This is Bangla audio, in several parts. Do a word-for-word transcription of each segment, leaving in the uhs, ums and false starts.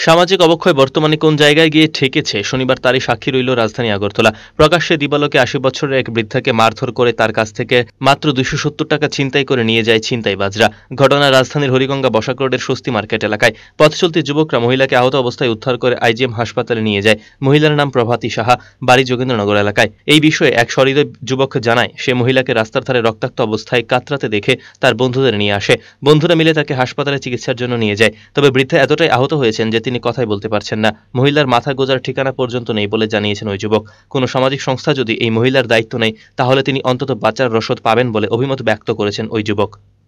সামাজিক অবক্ষয় বর্তমানে কোন জায়গায় গিয়ে ঠেকেছে শনিবার তারই সাক্ষী রইল রাজধানী আগরতলা। প্রকাশ্যে দিবালোকে আশি বছরের এক বৃদ্ধাকে মারধর করে তার কাছ থেকে মাত্র দুইশো সত্তর টাকা ছিনতাই করে নিয়ে যায় ছিনতাইবাজরা। ঘটনা রাজধানীর হরিগঙ্গা বসাক রোডের স্বস্তি মার্কেট এলাকায়। পথচলতি যুবকরা মহিলাকে আহত অবস্থায় উদ্ধার করে আইজিএম হাসপাতালে নিয়ে যায়। মহিলার নাম প্রভাতী সাহা, বাড়ি যোগেন্দ্রনগর এলাকায়। এই বিষয়ে এক সহৃদয় যুবক জানায়, সে মহিলাকে রাস্তার ধারে রক্তাক্ত অবস্থায় কাতরাতে দেখে তার বন্ধুদের নিয়ে আসে। বন্ধুরা মিলে তাকে হাসপাতালে চিকিৎসার জন্য নিয়ে যায়। তবে বৃদ্ধা এতটাই আহত হয়েছেন যে তিনি কথাই বলতে পারছেন না। মহিলার মাথা গোজার ঠিকানা পর্যন্ত নেই বলে জানিয়েছেন ওই যুবক। কোনো সামাজিক সংস্থা যদি এই মহিলার দায়িত্ব নেয় তাহলে তিনি অন্তত বাঁচার রসদ পাবেন বলে অভিমত ব্যক্ত করেছেন ওই যুবক।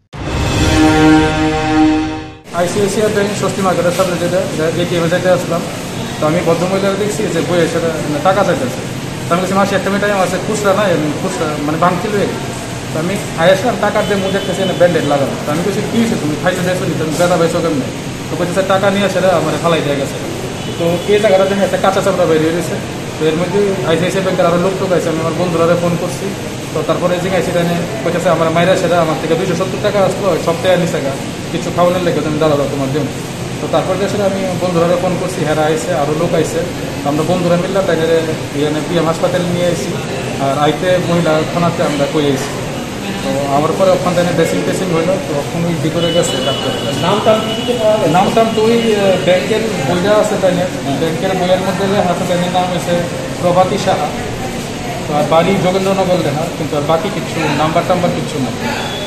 আইসিআইসিআই ব্যাংক স্বস্তি মার্কেটের সামনে যেটা এটিএমে যেতে আসলাম, তো আমি ভদ্রমহিলাকে দেখছি যে বইয়ে সেটা টাকা চাইতেছে। তো আমি বলছি মাসে একটা টাইম আছে, খুচরা নাই, খুচরা মানে ভাঙছিল। তো আমি আইসলাম টাকার দিয়ে মুখ দেখতেছি ব্যান্ডেড লাগানো। তো আমি বলছি কী হয়েছে, তুমি খাইতে চাইছো নি, তুমি বেদা পাইছো কেমন? তো বলছে টাকা নিয়ে সেটা আমার ফালাই দিয়ে গেছে। তো এই জায়গাটা দেখে একটা কাঁচা চামড়া বেরিয়ে গেছে। তো এর মধ্যে আইসিআইসিআই ব্যাংকের আরও লোক টোক আছে। আমি আমার বন্ধুরা ফোন করছি। তো তারপরে জিজ্ঞাসা সেটা নিয়ে বলছে আমার মায়েরা সেটা আমার থেকে দুইশো সত্তর টাকা আসলো, সব টাকা নিচে গা কিছু খাওয়ানোর লেগে তুমি দাঁড়ালো তোমার জন্য। তো তারপরে সেটা আমি বন্ধুরা ফোন করছি, হেরা আইসে আরও লোক আইসে। তো আমরা বন্ধুরা মিললাম তাই এখানে পিএম হাসপাতালে নিয়ে এসেছি। আর আইতে মহিলা থানাতে আমরা কই আইসি। তো আমার পরে ওখান থেকে ড্রেসিং টেসিং হইলো। তো ওখান ওই ভিতরে গেছে ডাক্তার। নাম টাম নাম টাম তো ওই ব্যাংকের বইটা আছে তাই না, ব্যাংকের বইয়ের মধ্যে হাতে তাইনের নাম হয়েছে প্রভাতী সাহা। তো আর বাড়ি যোগেন্দ্রনগর লেখা, কিন্তু আর বাকি কিছু নাম্বার টাম্বার কিছু না।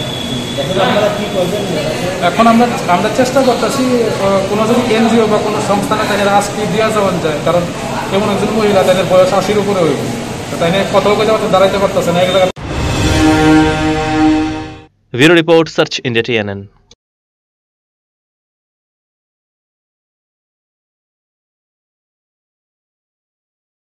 এখন আমরা আমরা চেষ্টা করতেছি কোনো যদি এনজিও বা কোনো সংস্থানে তাদের আজকে দেওয়া যাওয়া যায়, কারণ কেমন একজন মহিলা তাদের বয়স আশির উপরে হইব, তাই নিয়ে কত লোক যাওয়াতে দাঁড়াইতে পারতেছে না এক জায়গায়। Bureau report, search India TNN.